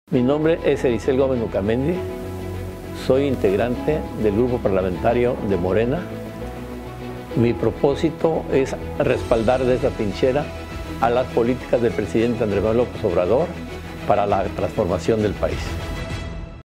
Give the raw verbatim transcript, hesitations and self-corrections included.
Mi nombre es Erisel Gómez Nucamendi, soy integrante del grupo parlamentario de Morena. Mi propósito es respaldar desde la trinchera a las políticas del presidente Andrés Manuel López Obrador para la transformación del país.